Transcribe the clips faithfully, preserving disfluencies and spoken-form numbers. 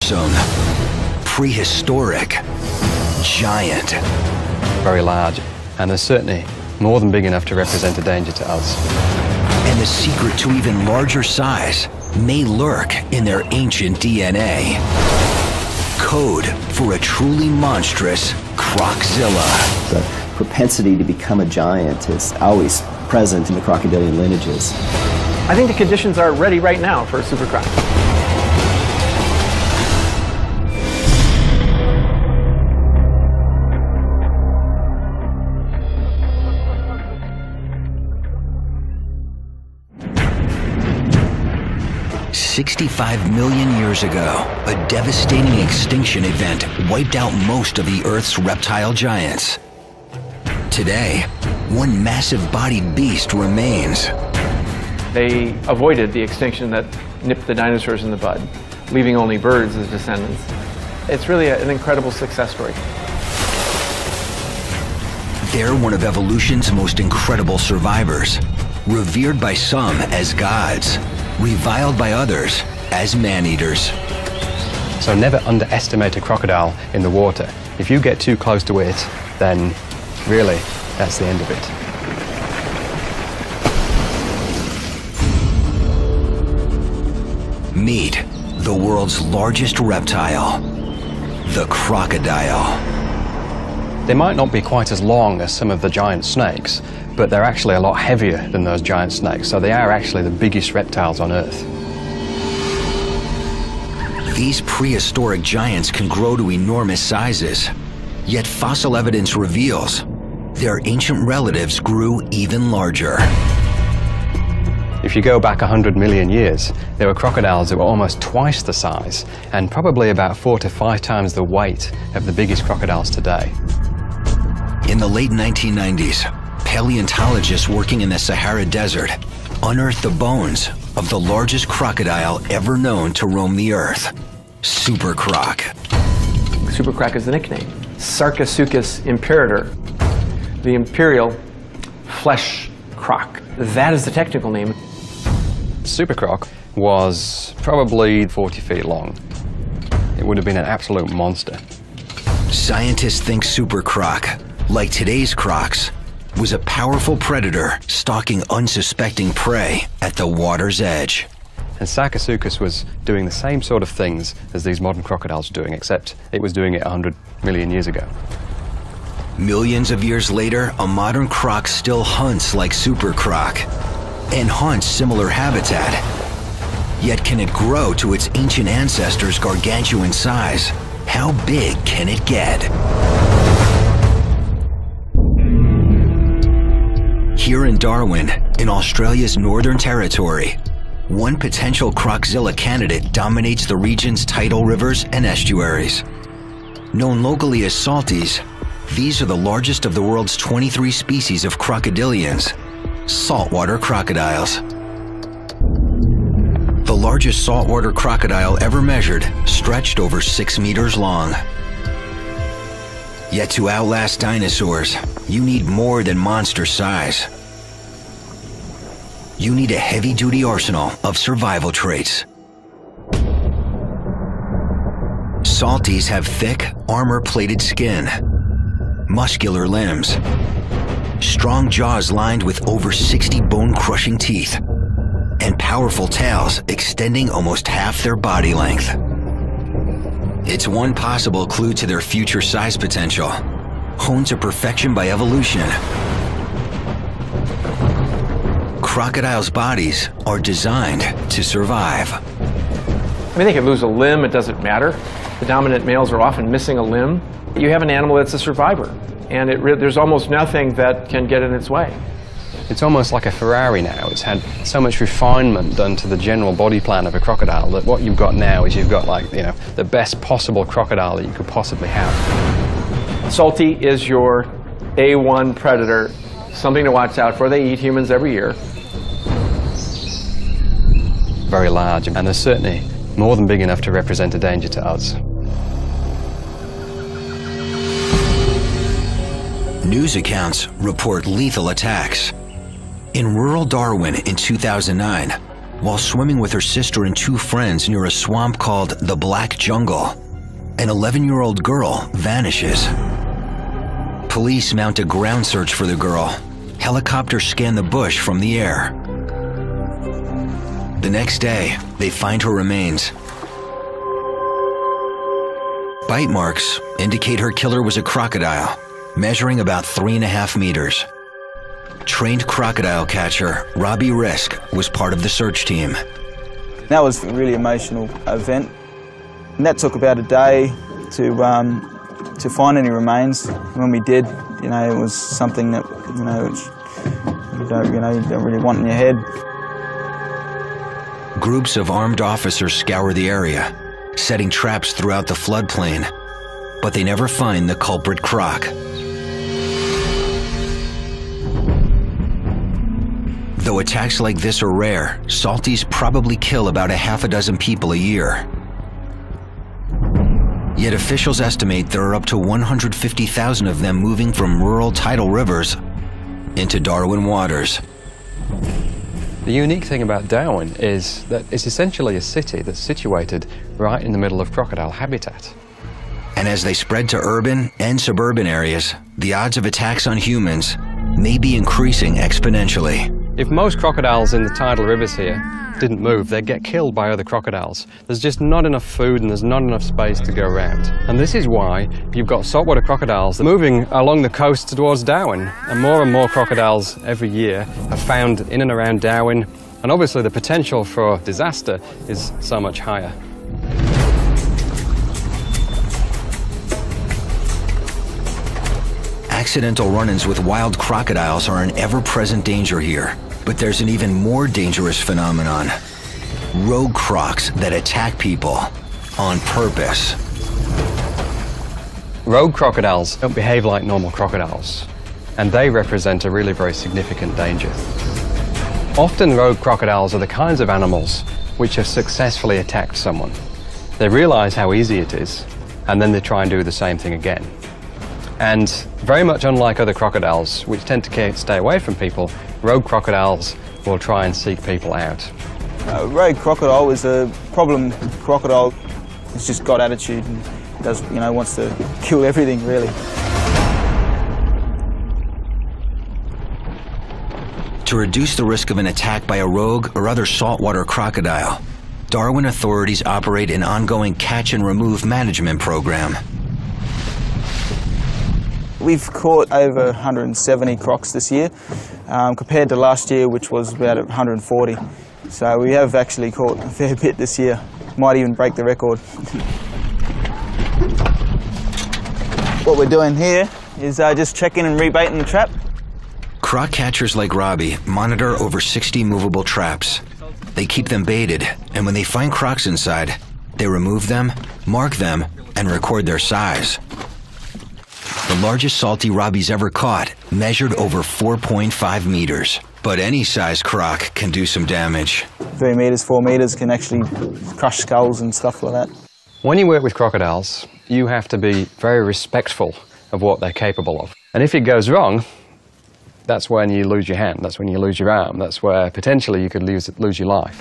fearsome, prehistoric giant. Very large, and they're certainly more than big enough to represent a danger to us. And the secret to even larger size may lurk in their ancient D N A. Code for a truly monstrous Croczilla. The propensity to become a giant is always present in the crocodilian lineages. I think the conditions are ready right now for a super croc. sixty-five million years ago, a devastating extinction event wiped out most of the Earth's reptile giants. Today, one massive-bodied beast remains. They avoided the extinction that nipped the dinosaurs in the bud, leaving only birds as descendants. It's really a, an incredible success story. They're one of evolution's most incredible survivors, revered by some as gods, reviled by others as man-eaters. So never underestimate a crocodile in the water. If you get too close to it, then really, that's the end of it. Meet the world's largest reptile, the crocodile. They might not be quite as long as some of the giant snakes, but they're actually a lot heavier than those giant snakes, so they are actually the biggest reptiles on Earth. These prehistoric giants can grow to enormous sizes, yet fossil evidence reveals their ancient relatives grew even larger. If you go back one hundred million years, there were crocodiles that were almost twice the size and probably about four to five times the weight of the biggest crocodiles today. In the late nineteen nineties, paleontologists working in the Sahara Desert unearthed the bones of the largest crocodile ever known to roam the Earth, Super Croc. Super Croc is the nickname. Sarcosuchus imperator, the imperial flesh croc. That is the technical name. Super Croc was probably forty feet long. It would have been an absolute monster. Scientists think Super Croc, like today's crocs, was a powerful predator stalking unsuspecting prey at the water's edge. And Sarcosuchus was doing the same sort of things as these modern crocodiles are doing, except it was doing it one hundred million years ago. Millions of years later, a modern croc still hunts like Super Croc and haunts similar habitat. Yet can it grow to its ancient ancestors' gargantuan size? How big can it get? Here in Darwin, in Australia's Northern Territory, one potential Croczilla candidate dominates the region's tidal rivers and estuaries. Known locally as salties, these are the largest of the world's twenty-three species of crocodilians, saltwater crocodiles. The largest saltwater crocodile ever measured stretched over six meters long. Yet to outlast dinosaurs, you need more than monster size. You need a heavy-duty arsenal of survival traits. Salties have thick, armor-plated skin, muscular limbs, strong jaws lined with over sixty bone-crushing teeth, and powerful tails extending almost half their body length. It's one possible clue to their future size potential, honed to perfection by evolution. Crocodiles' bodies are designed to survive. I mean, they could lose a limb, it doesn't matter. The dominant males are often missing a limb. You have an animal that's a survivor, and it re there's almost nothing that can get in its way. It's almost like a Ferrari now. It's had so much refinement done to the general body plan of a crocodile that what you've got now is you've got, like, you know, the best possible crocodile that you could possibly have. Salty is your A one predator, something to watch out for. They eat humans every year. Very large, and they're certainly more than big enough to represent a danger to us. News accounts report lethal attacks. In rural Darwin in two thousand nine, while swimming with her sister and two friends near a swamp called the Black Jungle. An eleven-year-old girl vanishes. Police mount a ground search for the girl. Helicopters scan the bush from the air. The next day, they find her remains. Bite marks indicate her killer was a crocodile, measuring about three and a half meters. Trained crocodile catcher Robbie Risk was part of the search team. That was a really emotional event. And that took about a day to, um, to find any remains. When we did, you know, it was something that, you know, which you don't, you know, you don't really want in your head. Groups of armed officers scour the area, setting traps throughout the floodplain, but they never find the culprit croc. Though attacks like this are rare, salties probably kill about a half a dozen people a year. Yet officials estimate there are up to one hundred fifty thousand of them moving from rural tidal rivers into Darwin waters. The unique thing about Darwin is that it's essentially a city that's situated right in the middle of crocodile habitat. And as they spread to urban and suburban areas, the odds of attacks on humans may be increasing exponentially. If most crocodiles in the tidal rivers here didn't move, they'd get killed by other crocodiles. There's just not enough food and there's not enough space to go around. And this is why you've got saltwater crocodiles moving along the coast towards Darwin. And more and more crocodiles every year are found in and around Darwin. And obviously the potential for disaster is so much higher. Accidental run-ins with wild crocodiles are an ever-present danger here. But there's an even more dangerous phenomenon. Rogue crocs that attack people on purpose. Rogue crocodiles don't behave like normal crocodiles, and they represent a really very significant danger. Often rogue crocodiles are the kinds of animals which have successfully attacked someone. They realize how easy it is, and then they try and do the same thing again. And very much unlike other crocodiles, which tend to stay away from people, rogue crocodiles will try and seek people out. Uh, rogue crocodile is a problem crocodile. It's just got attitude and does, you know, wants to kill everything, really. To reduce the risk of an attack by a rogue or other saltwater crocodile, Darwin authorities operate an ongoing catch and remove management program. We've caught over one hundred seventy crocs this year, um, compared to last year, which was about one hundred forty. So we have actually caught a fair bit this year. Might even break the record. What we're doing here is uh, just checking and rebaiting the trap. Croc catchers like Robbie monitor over sixty movable traps. They keep them baited, and when they find crocs inside, they remove them, mark them, and record their size. The largest salty Robbie's ever caught measured over four point five meters. But any size croc can do some damage. Three meters, four meters can actually crush skulls and stuff like that. When you work with crocodiles, you have to be very respectful of what they're capable of. And if it goes wrong, that's when you lose your hand, that's when you lose your arm, that's where potentially you could lose, lose your life.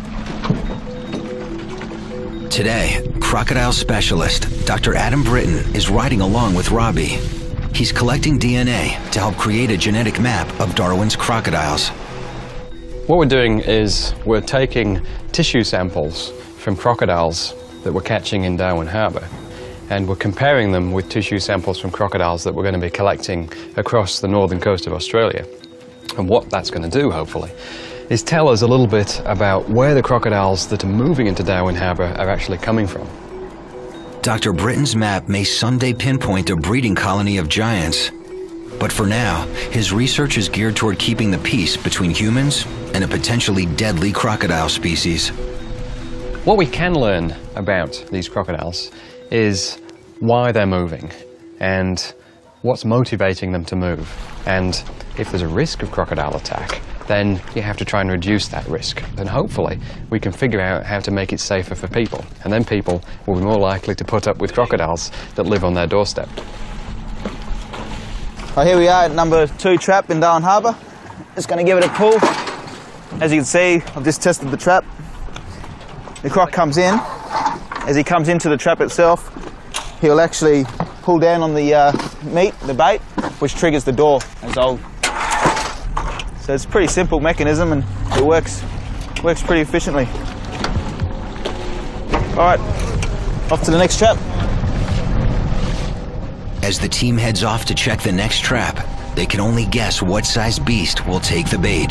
Today, crocodile specialist Doctor Adam Britton is riding along with Robbie. He's collecting D N A to help create a genetic map of Darwin's crocodiles. What we're doing is we're taking tissue samples from crocodiles that we're catching in Darwin Harbour, and we're comparing them with tissue samples from crocodiles that we're going to be collecting across the northern coast of Australia. And what that's going to do, hopefully, is tell us a little bit about where the crocodiles that are moving into Darwin Harbour are actually coming from. Doctor Britton's map may someday pinpoint a breeding colony of giants, but for now, his research is geared toward keeping the peace between humans and a potentially deadly crocodile species. What we can learn about these crocodiles is why they're moving and what's motivating them to move. And if there's a risk of crocodile attack, then you have to try and reduce that risk. And hopefully we can figure out how to make it safer for people. And then people will be more likely to put up with crocodiles that live on their doorstep. Well, here we are at number two trap in Darwin Harbour. Just going to give it a pull. As you can see, I've just tested the trap. The croc comes in. As he comes into the trap itself, he'll actually pull down on the uh, meat, the bait, which triggers the door as old. So it's a pretty simple mechanism and it works, works pretty efficiently. All right, off to the next trap. As the team heads off to check the next trap, they can only guess what size beast will take the bait.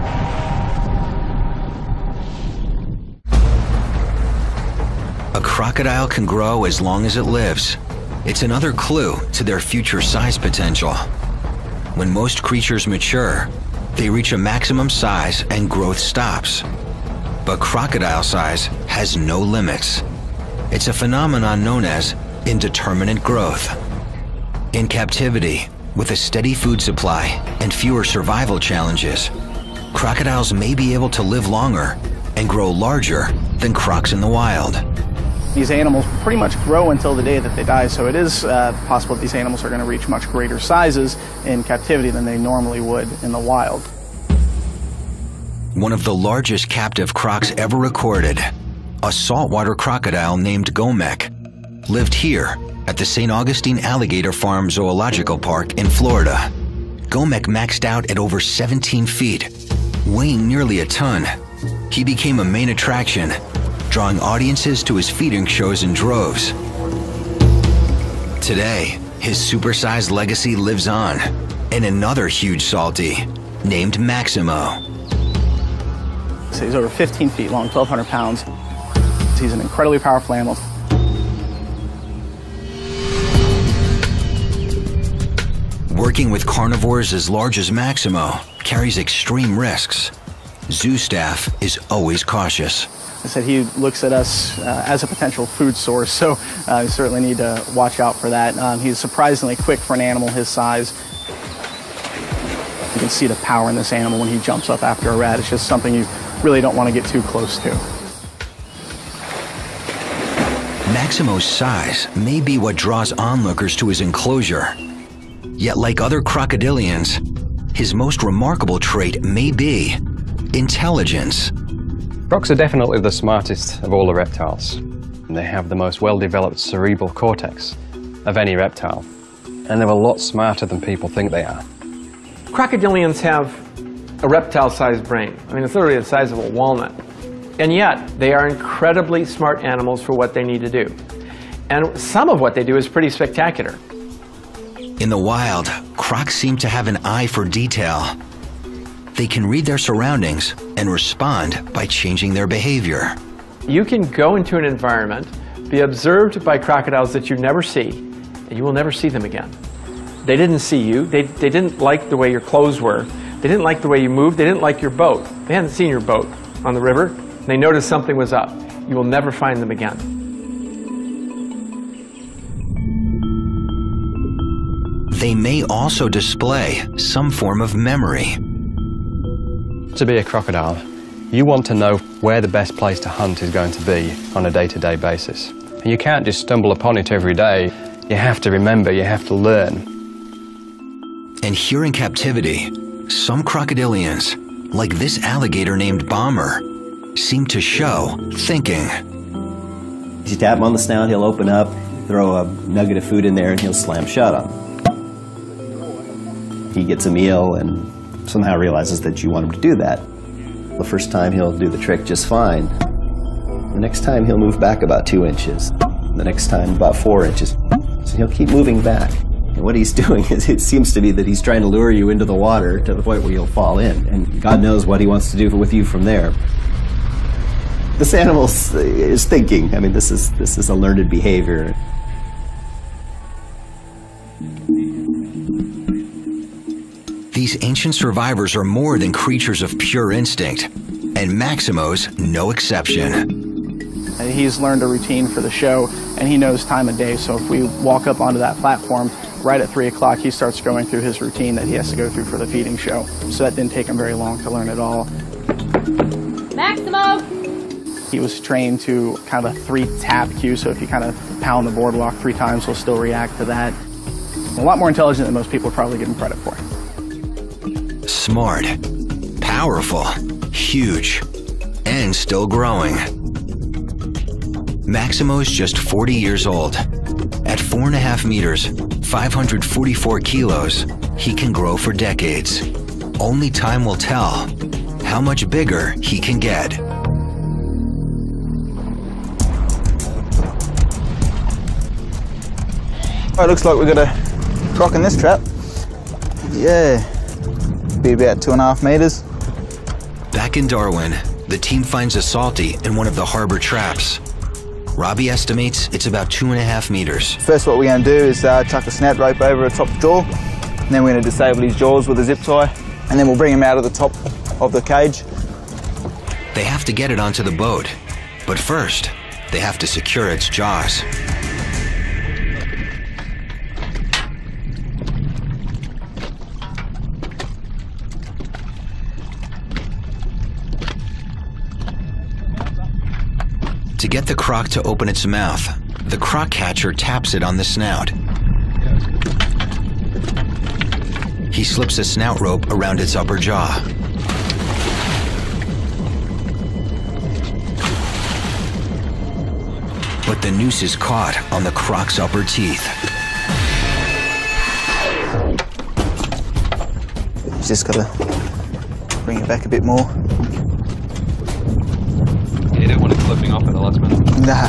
A crocodile can grow as long as it lives. It's another clue to their future size potential. When most creatures mature, they reach a maximum size and growth stops. But crocodile size has no limits. It's a phenomenon known as indeterminate growth. In captivity, with a steady food supply and fewer survival challenges, crocodiles may be able to live longer and grow larger than crocs in the wild. These animals pretty much grow until the day that they die, so it is uh, possible that these animals are going to reach much greater sizes in captivity than they normally would in the wild. One of the largest captive crocs ever recorded, a saltwater crocodile named Gomek, lived here at the Saint Augustine Alligator Farm Zoological Park in Florida. Gomek maxed out at over seventeen feet, weighing nearly a ton. He became a main attraction, drawing audiences to his feeding shows in droves. Today, his supersized legacy lives on in another huge salty named Maximo. So he's over fifteen feet long, twelve hundred pounds. He's an incredibly powerful animal. Working with carnivores as large as Maximo carries extreme risks. Zoo staff is always cautious. I said he looks at us uh, as a potential food source, so uh, we certainly need to watch out for that. Um, he's surprisingly quick for an animal his size. You can see the power in this animal when he jumps up after a rat. It's just something you really don't want to get too close to. Maximo's size may be what draws onlookers to his enclosure. Yet like other crocodilians, his most remarkable trait may be intelligence. Crocs are definitely the smartest of all the reptiles. They have the most well-developed cerebral cortex of any reptile, and they're a lot smarter than people think they are. Crocodilians have a reptile-sized brain. I mean, it's literally the size of a walnut. And yet, they are incredibly smart animals for what they need to do. And some of what they do is pretty spectacular. In the wild, crocs seem to have an eye for detail. They can read their surroundings and respond by changing their behavior. You can go into an environment, be observed by crocodiles that you never see, and you will never see them again. They didn't see you. They, they didn't like the way your clothes were. They didn't like the way you moved. They didn't like your boat. They hadn't seen your boat on the river. They noticed something was up. You will never find them again. They may also display some form of memory. To be a crocodile, you want to know where the best place to hunt is going to be on a day-to-day basis. And you can't just stumble upon it every day. You have to remember, you have to learn. And here in captivity, some crocodilians, like this alligator named Bomber, seem to show thinking. You tap him on the snout, he'll open up, throw a nugget of food in there, and he'll slam shut on. He gets a meal and somehow realizes that you want him to do that. The first time he'll do the trick just fine. The next time he'll move back about two inches. The next time about four inches. So he'll keep moving back. And what he's doing is, it seems to be that he's trying to lure you into the water to the point where you'll fall in. And God knows what he wants to do with you from there. This animal is thinking. I mean, this is, this is a learned behavior. These ancient survivors are more than creatures of pure instinct, and Maximo's no exception. He's learned a routine for the show, and he knows time of day, so if we walk up onto that platform right at three o'clock, he starts going through his routine that he has to go through for the feeding show. So that didn't take him very long to learn it all. Maximo! He was trained to kind of a three-tap cue, so if you kind of pound the boardwalk three times, he'll still react to that. A lot more intelligent than most people probably give him credit for. Smart, powerful, huge, and still growing. Maximo's just forty years old. At four and a half meters, five hundred forty-four kilos, he can grow for decades. Only time will tell how much bigger he can get. Oh, it looks like we've got a croc in this trap. Yeah, be about two and a half meters. Back in Darwin, the team finds a salty in one of the harbor traps. Robbie estimates it's about two and a half meters. First, what we're going to do is uh, chuck a snout rope over the top jaw, and then we're going to disable his jaws with a zip tie, and then we'll bring him out of the top of the cage. They have to get it onto the boat, but first, they have to secure its jaws. To get the croc to open its mouth, the croc catcher taps it on the snout. He slips a snout rope around its upper jaw. But the noose is caught on the croc's upper teeth. Just got to bring it back a bit more. You don't want it flipping off at the last minute. Nah.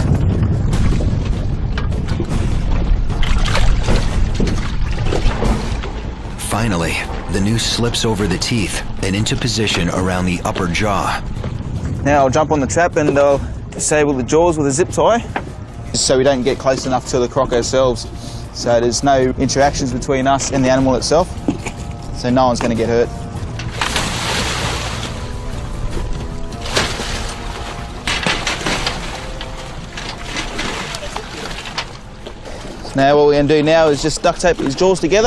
Finally, the noose slips over the teeth and into position around the upper jaw. Now I'll jump on the trap and I'll disable the jaws with a zip tie, so we don't get close enough to the croc ourselves. So there's no interactions between us and the animal itself, so no one's going to get hurt. Now what we're going to do now is just duct tape his jaws together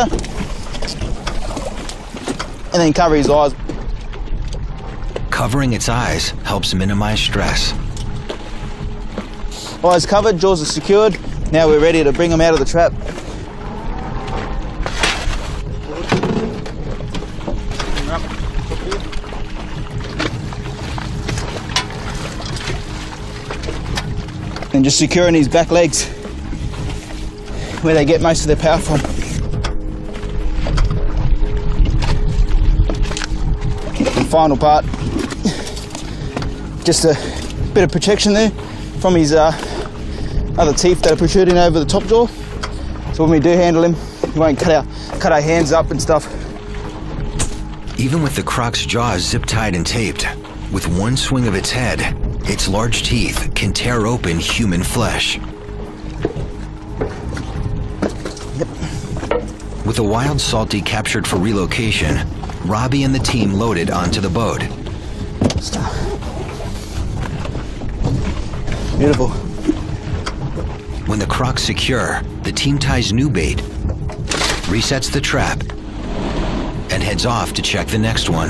and then cover his eyes. Covering its eyes helps minimize stress. Eyes covered, jaws are secured. Now we're ready to bring him out of the trap. And just securing his back legs, where they get most of their power from. The final part, just a bit of protection there from his uh, other teeth that are protruding over the top jaw. So when we do handle him, we won't cut our, cut our hands up and stuff. Even with the croc's jaws zip-tied and taped, with one swing of its head, its large teeth can tear open human flesh. With a wild salty captured for relocation, Robbie and the team loaded onto the boat. Stop. Beautiful. When the croc's secure, the team ties new bait, resets the trap, and heads off to check the next one.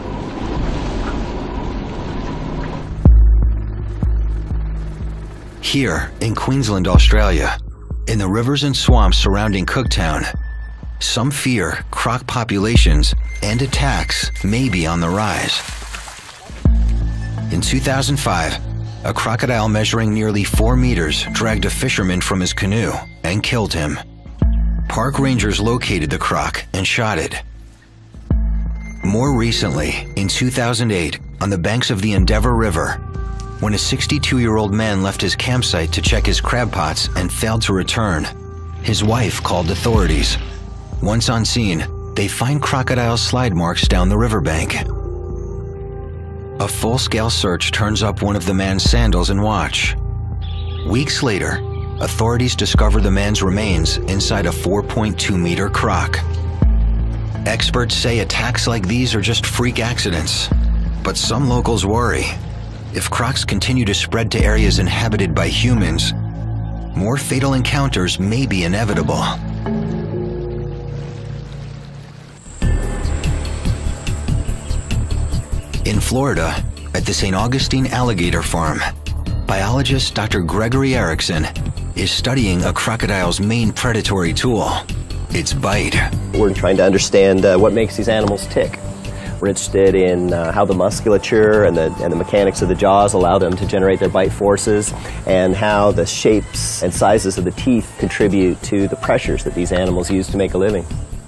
Here in Queensland, Australia, in the rivers and swamps surrounding Cooktown, some fear croc populations and attacks may be on the rise. In two thousand five, a crocodile measuring nearly four meters dragged a fisherman from his canoe and killed him. Park rangers located the croc and shot it. More recently, in two thousand eight, on the banks of the Endeavour River, when a sixty-two-year-old man left his campsite to check his crab pots and failed to return, his wife called authorities. Once on scene, they find crocodile slide marks down the riverbank. A full-scale search turns up one of the man's sandals and watch. Weeks later, authorities discover the man's remains inside a four point two meter croc. Experts say attacks like these are just freak accidents, but some locals worry. If crocs continue to spread to areas inhabited by humans, more fatal encounters may be inevitable. In Florida, at the Saint Augustine Alligator Farm, biologist Doctor Gregory Erickson is studying a crocodile's main predatory tool, its bite. We're trying to understand uh, what makes these animals tick. We're interested in uh, how the musculature and the, and the mechanics of the jaws allow them to generate their bite forces, and how the shapes and sizes of the teeth contribute to the pressures that these animals use to make a living.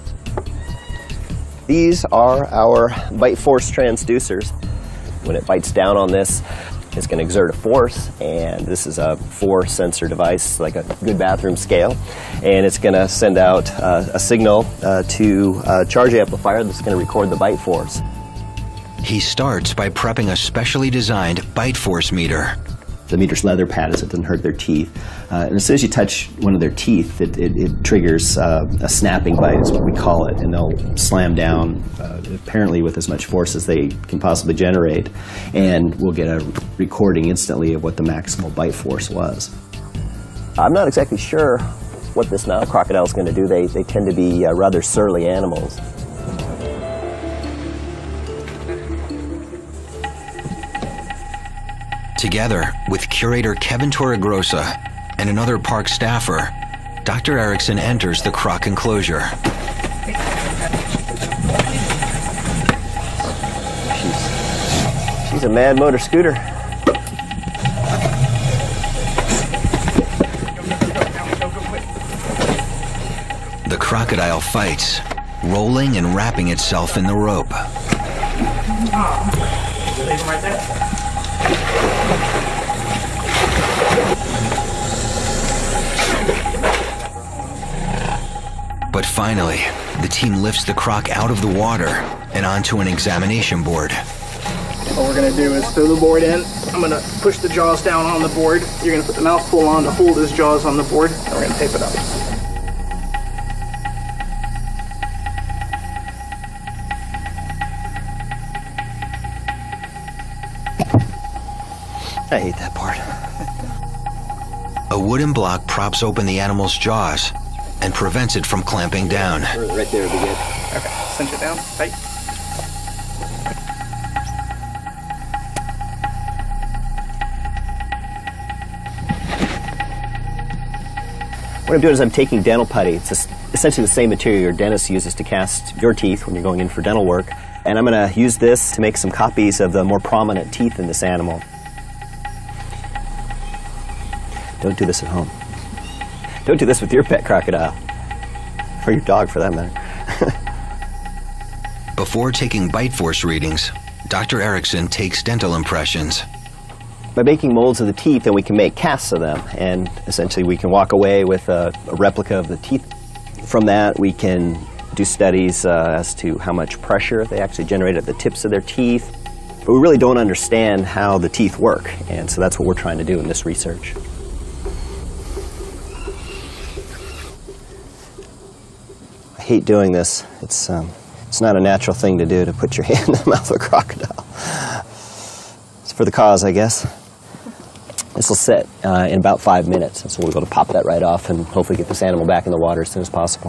These are our bite force transducers. When it bites down on this, it's going to exert a force, and this is a four sensor device, like a good bathroom scale, and it's going to send out uh, a signal uh, to a charge amplifier that's going to record the bite force. He starts by prepping a specially designed bite force meter. The meter's leather pad, so it doesn't hurt their teeth. Uh, and as soon as you touch one of their teeth, it, it, it triggers uh, a snapping bite, is what we call it, and they'll slam down, uh, apparently with as much force as they can possibly generate, and we'll get a recording instantly of what the maximal bite force was. I'm not exactly sure what this Nile crocodile is going to do. They, they tend to be uh, rather surly animals. Together with curator Kevin Torregrossa and another park staffer, Doctor Erickson enters the croc enclosure. She's, she's a mad motor scooter. The crocodile fights, rolling and wrapping itself in the rope. Leave him right there. But finally, the team lifts the croc out of the water and onto an examination board. What we're going to do is throw the board in. I'm going to push the jaws down on the board. You're going to put the mouth pull on to hold his jaws on the board, and we're going to tape it up. I hate that part. A wooden block props open the animal's jaws and prevents it from clamping down. Right there would be good. Okay, cinch it down, tight. What I'm doing is I'm taking dental putty. It's essentially the same material your dentist uses to cast your teeth when you're going in for dental work. And I'm going to use this to make some copies of the more prominent teeth in this animal. Don't do this at home. Don't do this with your pet crocodile. Or your dog, for that matter. Before taking bite force readings, Doctor Erickson takes dental impressions. By making molds of the teeth, then we can make casts of them, and essentially we can walk away with a, a replica of the teeth. From that, we can do studies uh, as to how much pressure they actually generate at the tips of their teeth. But we really don't understand how the teeth work, and so that's what we're trying to do in this research. I hate doing this. It's, um, it's not a natural thing to do, to put your hand in the mouth of a crocodile. It's for the cause, I guess. This will sit uh, in about five minutes, and so we'll be able to pop that right off and hopefully get this animal back in the water as soon as possible.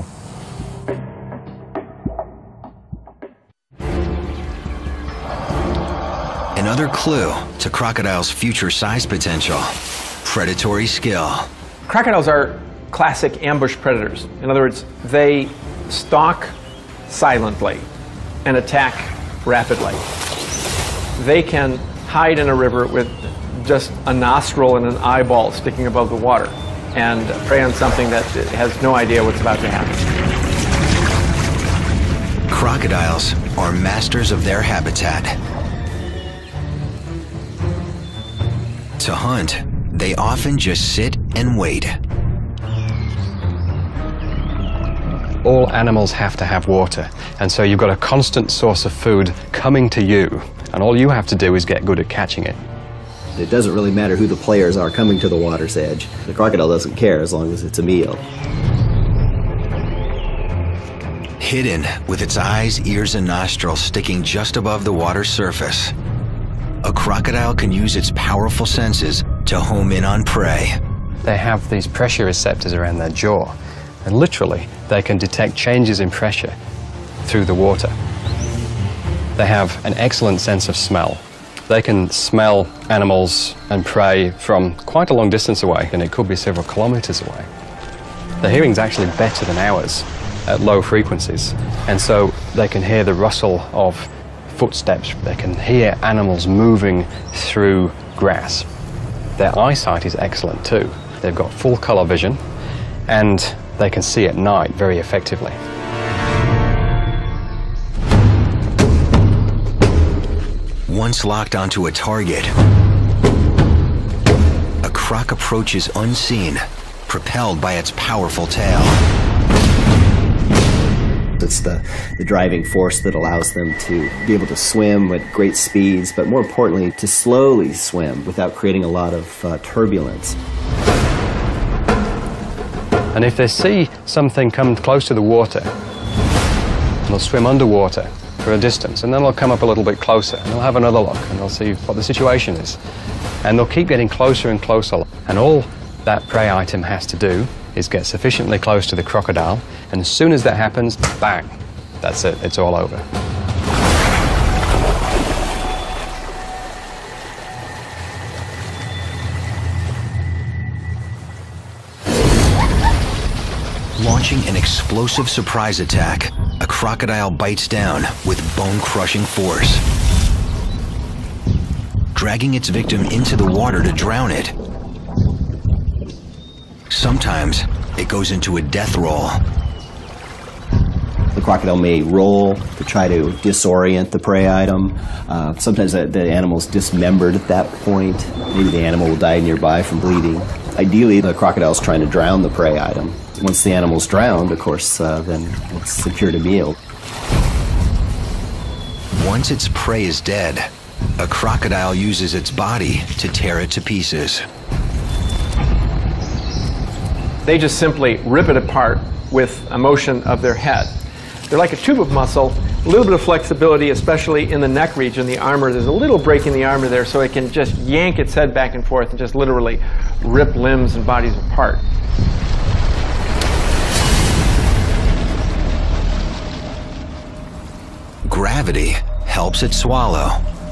Another clue to crocodile's future size potential: predatory skill. Crocodiles are classic ambush predators. In other words, they stalk silently and attack rapidly. They can hide in a river with just a nostril and an eyeball sticking above the water and prey on something that has no idea what's about to happen. Crocodiles are masters of their habitat. To hunt, they often just sit and wait. All animals have to have water, and so you've got a constant source of food coming to you, and all you have to do is get good at catching it. It doesn't really matter who the players are coming to the water's edge. The crocodile doesn't care as long as it's a meal. Hidden with its eyes, ears, and nostrils sticking just above the water's surface, a crocodile can use its powerful senses to home in on prey. They have these pressure receptors around their jaw, and literally they can detect changes in pressure through the water. They have an excellent sense of smell. They can smell animals and prey from quite a long distance away, and it could be several kilometers away. Their hearing's actually better than ours at low frequencies, and so they can hear the rustle of footsteps, they can hear animals moving through grass. Their eyesight is excellent too. They've got full color vision and they can see at night very effectively. Once locked onto a target, a croc approaches unseen, propelled by its powerful tail. It's the, the driving force that allows them to be able to swim at great speeds, but more importantly, to slowly swim without creating a lot of uh, turbulence. And if they see something come close to the water, they'll swim underwater for a distance, and then they'll come up a little bit closer, and they'll have another look, and they'll see what the situation is. And they'll keep getting closer and closer, and all that prey item has to do is get sufficiently close to the crocodile, and as soon as that happens, bang, that's it, it's all over. Launching an explosive surprise attack, a crocodile bites down with bone-crushing force, dragging its victim into the water to drown it. Sometimes it goes into a death roll. The crocodile may roll to try to disorient the prey item. Uh, sometimes the, the animal's dismembered at that point. Maybe the animal will die nearby from bleeding. Ideally, the crocodile's trying to drown the prey item. Once the animal's drowned, of course, uh, then it's secured a meal. Once its prey is dead, a crocodile uses its body to tear it to pieces. They just simply rip it apart with a motion of their head. They're like a tube of muscle, a little bit of flexibility, especially in the neck region, the armor. There's a little break in the armor there, so it can just yank its head back and forth and just literally rip limbs and bodies apart. Gravity helps it swallow.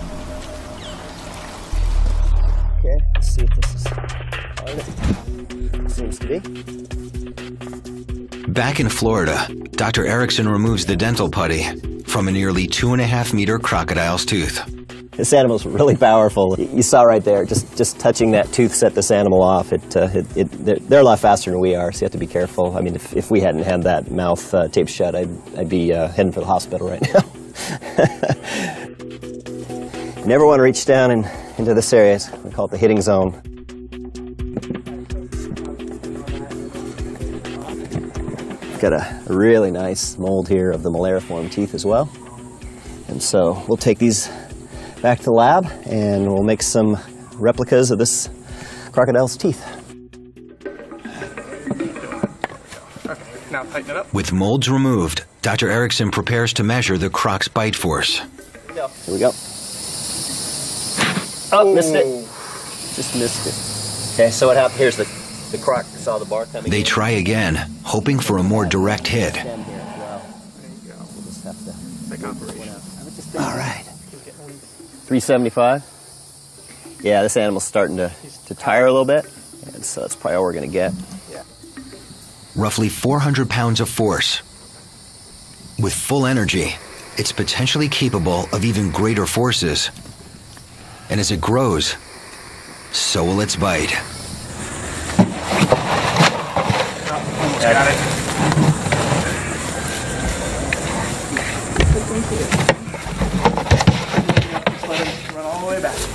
Okay, let's see if this is all it seems to be. Back in Florida, Doctor Erickson removes the dental putty from a nearly two and a half meter crocodile's tooth. This animal's really powerful. You saw right there, just just touching that tooth set this animal off. It, uh, it, it they're, they're a lot faster than we are, so you have to be careful. I mean, if, if we hadn't had that mouth uh, taped shut, I'd, I'd be uh, heading for the hospital right now. You never want to reach down in, into this area. We call it the hitting zone. Got a really nice mold here of the malariform teeth as well. And so we'll take these back to the lab and we'll make some replicas of this crocodile's teeth. Okay, now tighten it up. With molds removed, Doctor Erickson prepares to measure the croc's bite force. Here we go. Oh, missed it. Just missed it. Okay, so what happened? Here's the, the croc saw the bar coming They in. try again, hoping for a more direct hit. All right. three seventy-five. Yeah, this animal's starting to, to tire a little bit, and so that's probably all we're going to get. Roughly four hundred pounds of force. With full energy, it's potentially capable of even greater forces. And as it grows, so will its bite. Almost got it. Just let him run all the way back.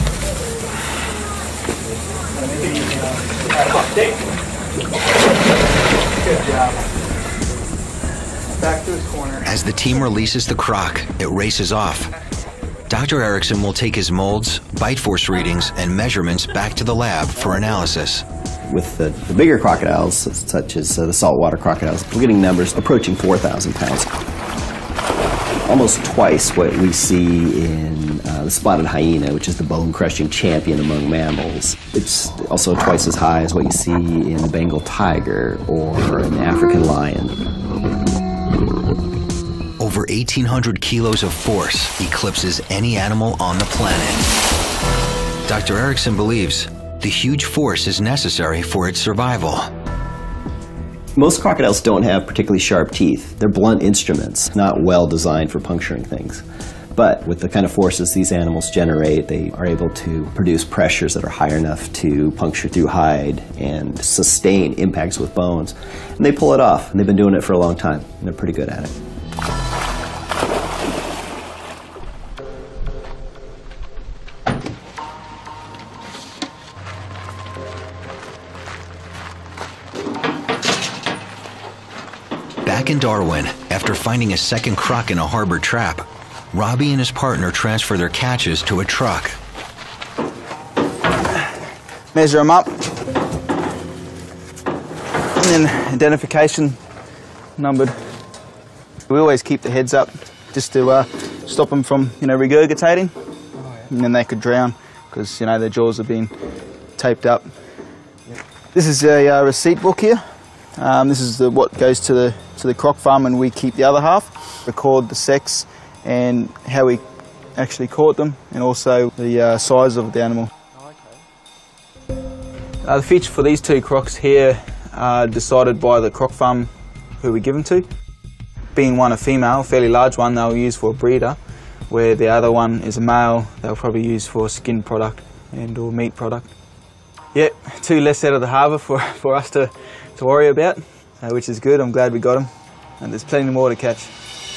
Gotta make it easy now. All right, come on, Dave. Good job. Back to his corner. As the team releases the croc, it races off. Doctor Erickson will take his molds, bite force readings, and measurements back to the lab for analysis. With the, the bigger crocodiles, such as uh, the saltwater crocodiles, we're getting numbers approaching four thousand pounds. Almost twice what we see in uh, the spotted hyena, which is the bone-crushing champion among mammals. It's also twice as high as what you see in the Bengal tiger or an African lion. Over eighteen hundred kilos of force eclipses any animal on the planet. Doctor Erickson believes the huge force is necessary for its survival. Most crocodiles don't have particularly sharp teeth. They're blunt instruments, not well designed for puncturing things. But with the kind of forces these animals generate, they are able to produce pressures that are high enough to puncture through hide and sustain impacts with bones. And they pull it off, and they've been doing it for a long time, and they're pretty good at it. Back in Darwin, after finding a second croc in a harbor trap, Robbie and his partner transfer their catches to a truck. Measure them up, and then identification numbered. We always keep the heads up just to uh, stop them from, you know, regurgitating, and then they could drown because, you know, their jaws have been taped up. This is a uh, receipt book here. Um, this is the, what goes to the to the croc farm, and we keep the other half. Record the sex and how we actually caught them, and also the uh, size of the animal. Uh, the feature for these two crocs here are decided by the croc farm who we give them to. Being one a female, a fairly large one, they'll use for a breeder, where the other one is a male, they'll probably use for a skin product and or meat product. Yeah, two less out of the harbour for, for us to, to worry about, uh, which is good. I'm glad we got them, and there's plenty more to catch.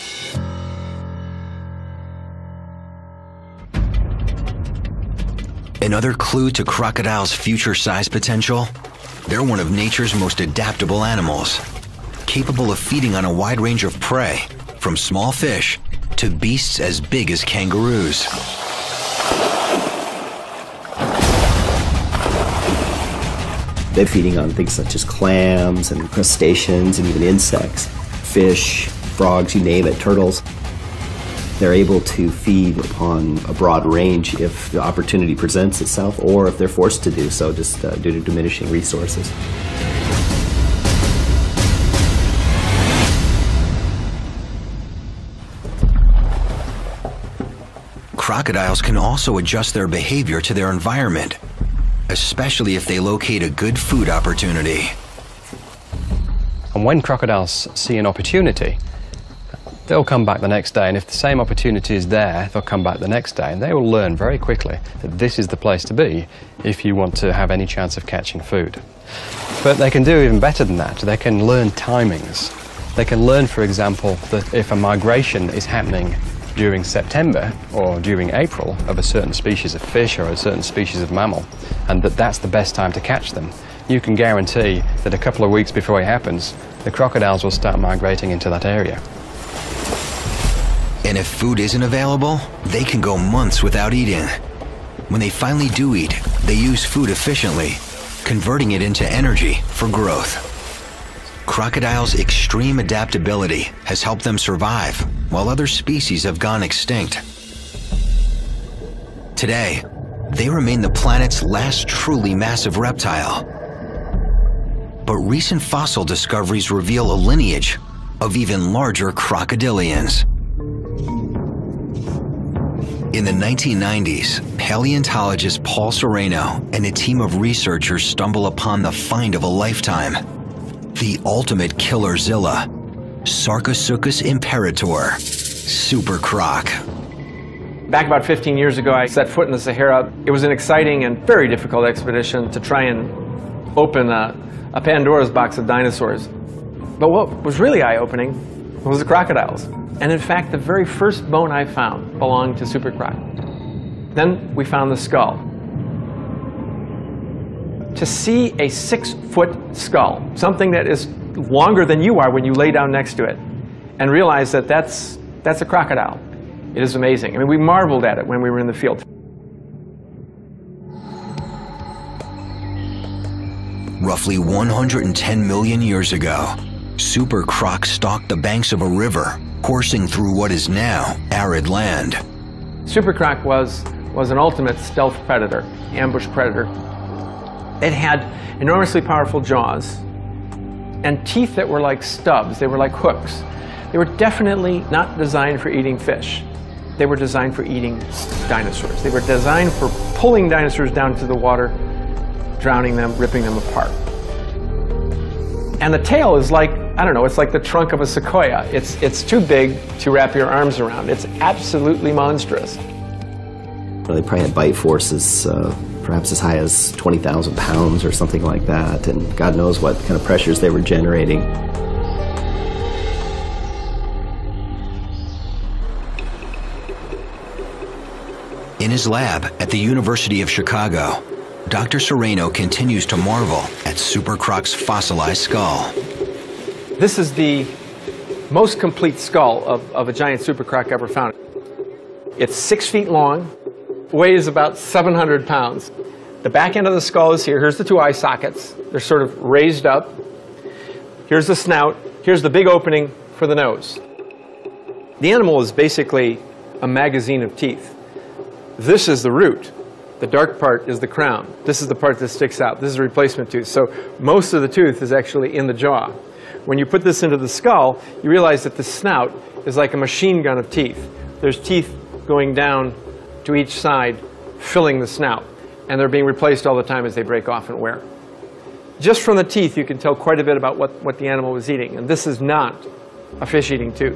Another clue to crocodiles' future size potential? They're one of nature's most adaptable animals, capable of feeding on a wide range of prey, from small fish to beasts as big as kangaroos. They're feeding on things such as clams and crustaceans and even insects, fish, frogs, you name it, turtles. They're able to feed upon a broad range if the opportunity presents itself, or if they're forced to do so just uh, due to diminishing resources. Crocodiles can also adjust their behavior to their environment, especially if they locate a good food opportunity. And when crocodiles see an opportunity, they'll come back the next day, and if the same opportunity is there, they'll come back the next day, and they will learn very quickly that this is the place to be if you want to have any chance of catching food. But they can do even better than that. They can learn timings. They can learn, for example, that if a migration is happening during September or during April of a certain species of fish or a certain species of mammal, and that that's the best time to catch them, you can guarantee that a couple of weeks before it happens, the crocodiles will start migrating into that area. And if food isn't available, they can go months without eating. When they finally do eat, they use food efficiently, converting it into energy for growth. Crocodiles' extreme adaptability has helped them survive, while other species have gone extinct. Today, they remain the planet's last truly massive reptile. But recent fossil discoveries reveal a lineage of even larger crocodilians. In the nineteen nineties, paleontologist Paul Sereno and a team of researchers stumble upon the find of a lifetime, the ultimate killerzilla, Sarcosuchus imperator, super croc. Back about fifteen years ago, I set foot in the Sahara. It was an exciting and very difficult expedition to try and open a, a Pandora's box of dinosaurs. But what was really eye-opening was the crocodiles. And in fact, the very first bone I found belonged to super croc. Then we found the skull. To see a six-foot skull, something that is longer than you are when you lay down next to it, and realize that that's, that's a crocodile, it is amazing. I mean, we marveled at it when we were in the field. Roughly one hundred ten million years ago, super croc stalked the banks of a river, coursing through what is now arid land. Super croc was, was an ultimate stealth predator, ambush predator. It had enormously powerful jaws and teeth that were like stubs. They were like hooks. They were definitely not designed for eating fish. They were designed for eating dinosaurs. They were designed for pulling dinosaurs down to the water, drowning them, ripping them apart. And the tail is like I don't know, it's like the trunk of a sequoia. It's, it's too big to wrap your arms around. It's absolutely monstrous. Well, they probably had bite forces uh, perhaps as high as twenty thousand pounds or something like that, and God knows what kind of pressures they were generating. In his lab at the University of Chicago, Doctor Sereno continues to marvel at Super Croc's fossilized skull. This is the most complete skull of, of a giant Super Croc ever found. It's six feet long, weighs about seven hundred pounds. The back end of the skull is here. Here's the two eye sockets. They're sort of raised up. Here's the snout. Here's the big opening for the nose. The animal is basically a magazine of teeth. This is the root. The dark part is the crown. This is the part that sticks out. This is a replacement tooth. So most of the tooth is actually in the jaw. When you put this into the skull, you realize that the snout is like a machine gun of teeth. There's teeth going down to each side, filling the snout. And they're being replaced all the time as they break off and wear. Just from the teeth, you can tell quite a bit about what, what the animal was eating. And this is not a fish-eating tooth.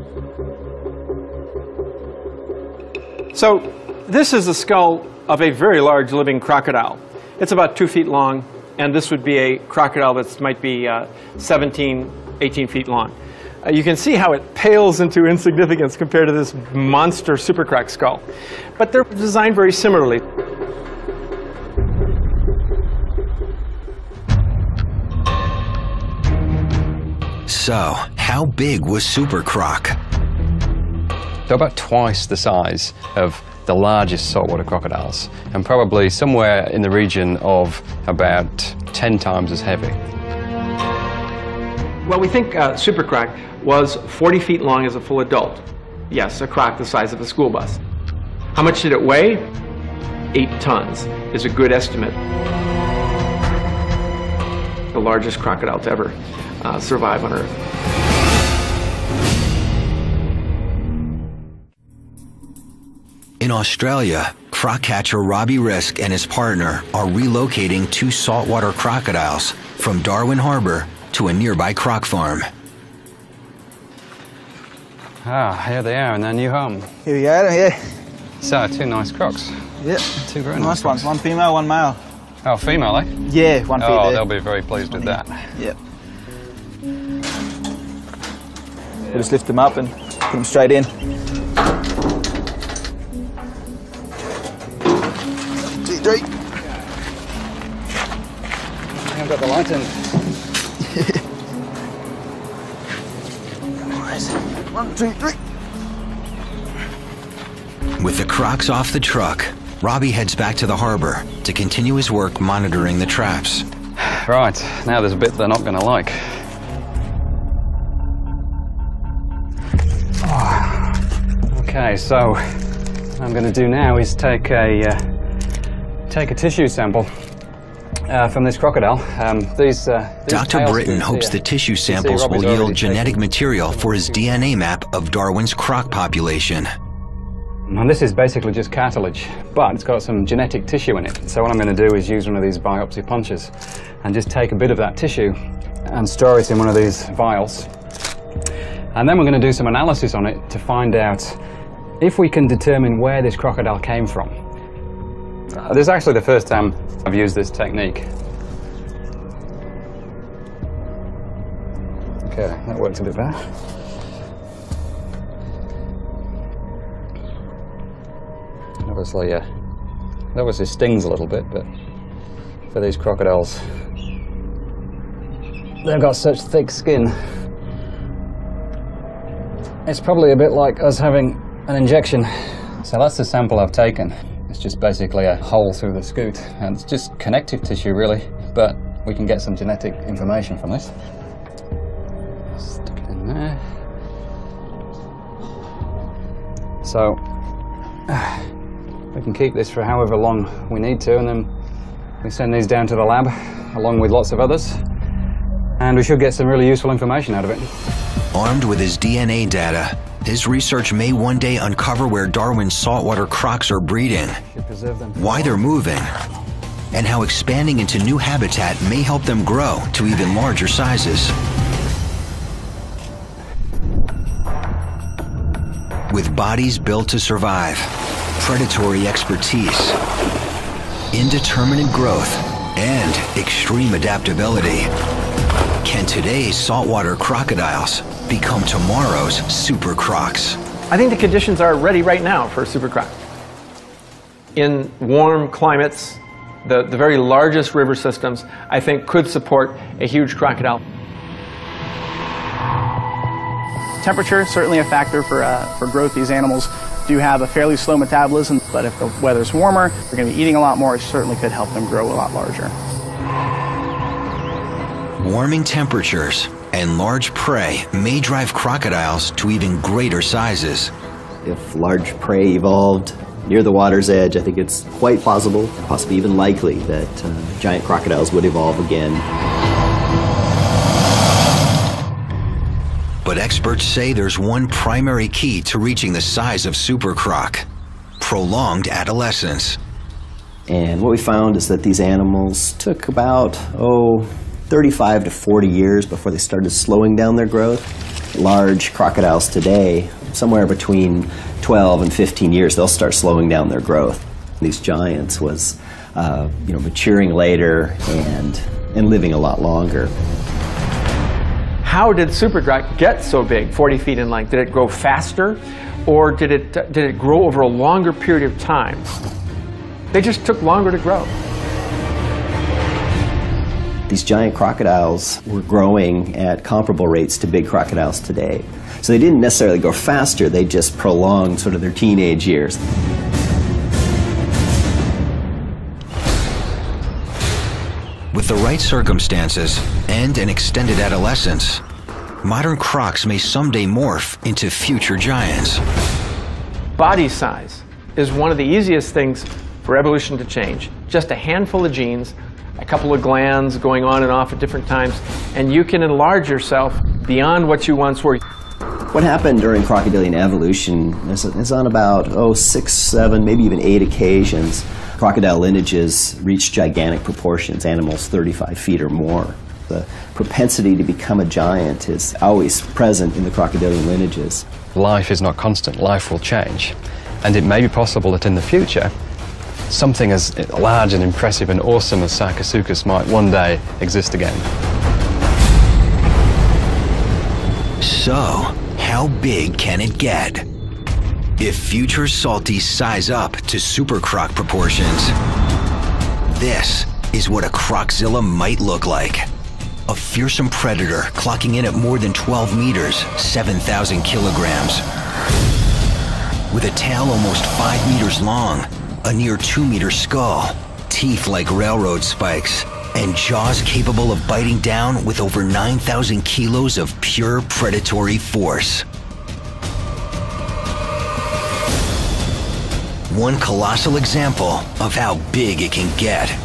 So this is the skull of a very large living crocodile. It's about two feet long, and this would be a crocodile that might be uh, seventeen, eighteen feet long. Uh, you can see how it pales into insignificance compared to this monster Super Croc skull. But they're designed very similarly. So, how big was Super Croc? They're about twice the size of the largest saltwater crocodiles, and probably somewhere in the region of about ten times as heavy. Well, we think uh, Super Croc was forty feet long as a full adult. Yes, a croc the size of a school bus. How much did it weigh? Eight tons is a good estimate. The largest crocodile to ever uh, survive on Earth. In Australia, croc catcher Robbie Risk and his partner are relocating two saltwater crocodiles from Darwin Harbour to a nearby croc farm. Ah, here they are in their new home. Here we go, yeah. So, two nice crocs. Yep. Two very Nice nice ones. One female, one male. Oh, female, eh? Yeah, one female. Oh, they'll be very pleased with that. Yep. We'll just lift them up and put them straight in. Two, three. I've got the light in. Nice. One, two, three. With the crocs off the truck, Robbie heads back to the harbour to continue his work monitoring the traps. Right, now there's a bit they're not going to like. Oh. Okay, so what I'm going to do now is take a uh, take a tissue sample uh, from this crocodile. Um, these, uh, these Doctor Britton hopes the tissue samples will yield genetic material for his D N A map of Darwin's croc population. And this is basically just cartilage, but it's got some genetic tissue in it. So what I'm going to do is use one of these biopsy punches and just take a bit of that tissue and store it in one of these vials. And then we're going to do some analysis on it to find out if we can determine where this crocodile came from. Uh, this is actually the first time I've used this technique. Okay, that worked a bit better. Obviously, uh, that obviously stings a little bit, but for these crocodiles, they've got such thick skin. It's probably a bit like us having an injection. So that's the sample I've taken. It's just basically a hole through the scoot, and it's just connective tissue really, but we can get some genetic information from this. Stick it in there. So, we can keep this for however long we need to, and then we send these down to the lab along with lots of others, and we should get some really useful information out of it. Armed with his D N A data, his research may one day uncover where Darwin's saltwater crocs are breeding, why they're moving, and how expanding into new habitat may help them grow to even larger sizes. With bodies built to survive, predatory expertise, indeterminate growth, and extreme adaptability, can today's saltwater crocodiles become tomorrow's super crocs? I think the conditions are ready right now for a super croc. In warm climates, the, the very largest river systems, I think, could support a huge crocodile. Temperature is certainly a factor for, uh, for growth. These animals do have a fairly slow metabolism, but if the weather's warmer, they're going to be eating a lot more. It certainly could help them grow a lot larger. Warming temperatures and large prey may drive crocodiles to even greater sizes. If large prey evolved near the water's edge, I think it's quite plausible, possibly even likely, that uh, giant crocodiles would evolve again. But experts say there's one primary key to reaching the size of super croc: prolonged adolescence. And what we found is that these animals took about, oh, thirty-five to forty years before they started slowing down their growth. Large crocodiles today, somewhere between twelve and fifteen years, they'll start slowing down their growth. These giants was, uh, you know, maturing later and, and living a lot longer. How did super croc get so big, forty feet in length? Did it grow faster, or did it, did it grow over a longer period of time? They just took longer to grow. These giant crocodiles were growing at comparable rates to big crocodiles today. So they didn't necessarily grow faster, they just prolonged sort of their teenage years. With the right circumstances and an extended adolescence, modern crocs may someday morph into future giants. Body size is one of the easiest things for evolution to change. Just a handful of genes, a couple of glands going on and off at different times, and you can enlarge yourself beyond what you once were. What happened during crocodilian evolution is, is on about, oh, six, seven, maybe even eight occasions, crocodile lineages reached gigantic proportions, animals thirty-five feet or more. The propensity to become a giant is always present in the crocodilian lineages. Life is not constant, life will change. And it may be possible that in the future, something as large and impressive and awesome as Sarcosuchus might one day exist again. So, how big can it get? If future salties size up to super croc proportions, this is what a croczilla might look like. A fearsome predator clocking in at more than twelve meters, seven thousand kilograms. With a tail almost five meters long, a near two meter skull, teeth like railroad spikes, and jaws capable of biting down with over nine thousand kilos of pure predatory force. One colossal example of how big it can get.